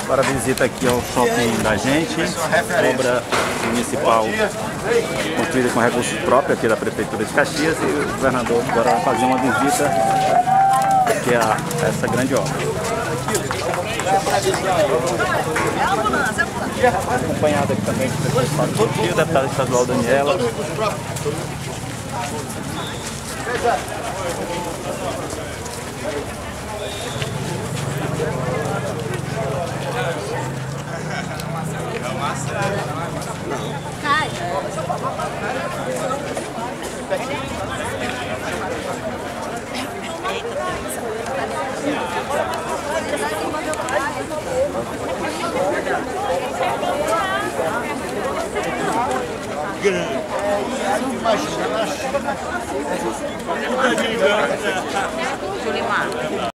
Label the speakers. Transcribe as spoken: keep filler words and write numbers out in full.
Speaker 1: Para a visita aqui ao shopping da gente, obra municipal construída com recursos próprios aqui da Prefeitura de Caxias, e o governador agora vai fazer uma visita aqui a essa grande obra. Acompanhado aqui também do deputado estadual Daniela.
Speaker 2: Julimar.